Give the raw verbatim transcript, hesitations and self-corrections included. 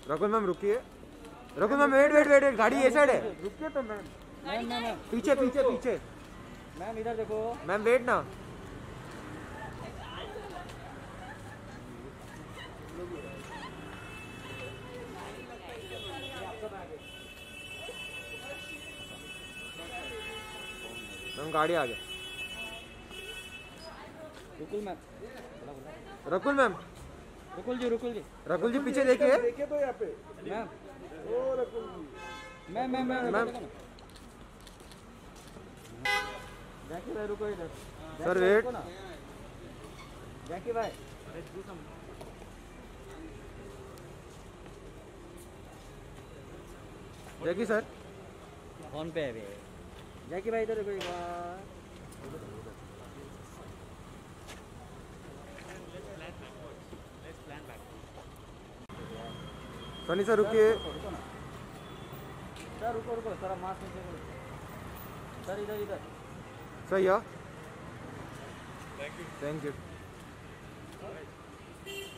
Rakul ma'am रुकिए, Rakul ma'am wait wait wait, गाड़ी ये साइड है। रुकिए तो मैम। मैम मैम पीछे पीछे पीछे मैम इधर देखो। मैम वेट ना। मैम गाड़ी आ गया। रुकुल मैम, रकुल मैम, रुकुल जी रुकुल जी रकुल जी पीछे देखिए। देखिए तो यहाँ पे। मैम ओ Rakul ji. Ma'am ma'am ma'am ma'am. Jackie भाई रुको इधर। Sir wait. जैकी भाई जैकी सर फोन पे है अभी। जैकी भाई इधर देखो एक बार। सनी सर रुकिए। रुको ना सर, रुको रुको सर, आप मास्क नीचे करो सर, इधर इधर। सही है, थैंक यू थैंक यू।